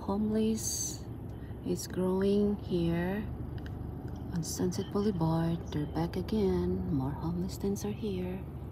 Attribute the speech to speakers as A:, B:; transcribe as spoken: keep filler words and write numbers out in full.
A: homeless is growing here on Sunset Boulevard. They're back again. More homeless tents are here.